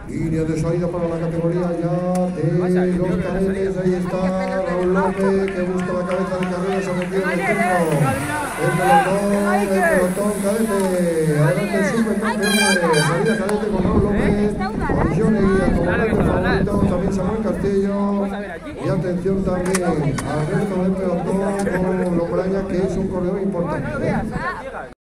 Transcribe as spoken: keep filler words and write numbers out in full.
Línea de salida para la categoría ya de los cadetes. Ahí está Raúl López que busca la cabeza de carrera, se metió en el centro. El pelotón, el pelotón cadete. Adelante supercampeones. Salida cadete con Raúl López. Johnny como favorito. También Samuel Castillo. Y atención también al resto del pelotón con Logroña, que es un corredor importante.